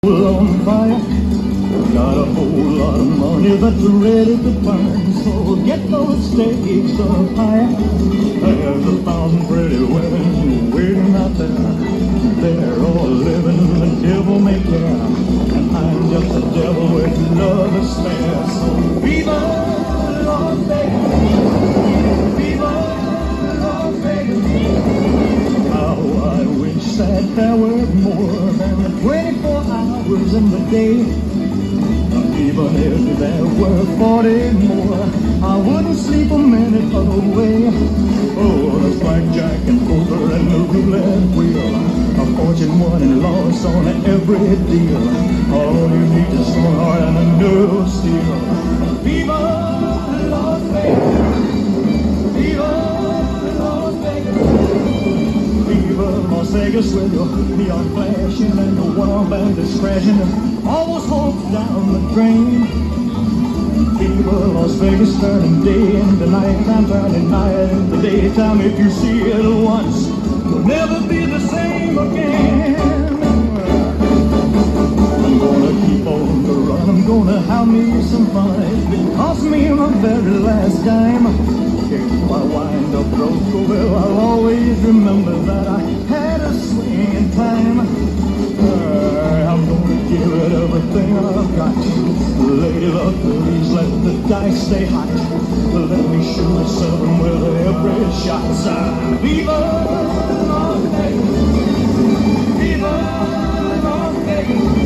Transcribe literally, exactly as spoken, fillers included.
on fire. Got a whole lot of money that's ready to burn, so get those stakes up higher. There's a thousand pretty women waiting out there. They're all living the devil may care, and I'm just a devil with love to spare. So Viva Las Vegas, Viva Las Vegas. How I wish that there were more than twenty-four hours in the day. Even if there were forty more, I wouldn't sleep a minute away. Oh, there's blackjack and poker and the roulette wheel, a fortune won and lost on every deal. All you need is strong heart and a nerve of steel. Viva Las Vegas, Viva Las Vegas, Viva Las Vegas, with your neon flashing and the wild bandits crashing. Almost home down the drain. Viva Las Vegas, turning day into nighttime, turning night into daytime. If you see it once, you'll never be the same again. I'm gonna keep on the run, I'm gonna have me some fun. If it costs me my very last dime, if I wind up broke, well, I'll always remember that I had a swing in time. I'm gonna give it everything I've got. Lady luck, please let the dice stay hot. Let me shoot a seven with every shot. Viva Las Vegas, Viva Las Vegas.